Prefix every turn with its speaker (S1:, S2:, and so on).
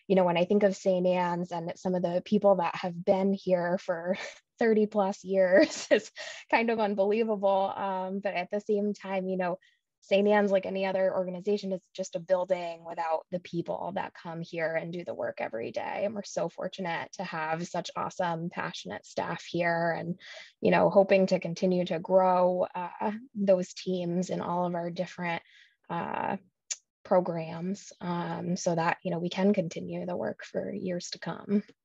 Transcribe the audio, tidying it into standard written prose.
S1: when I think of St. Anne's and some of the people that have been here for 30 plus years, is kind of unbelievable. But at the same time, St. Anne's, like any other organization, is just a building without the people that come here and do the work every day. And we're so fortunate to have such awesome, passionate staff here, and, hoping to continue to grow those teams in all of our different programs, so that, we can continue the work for years to come.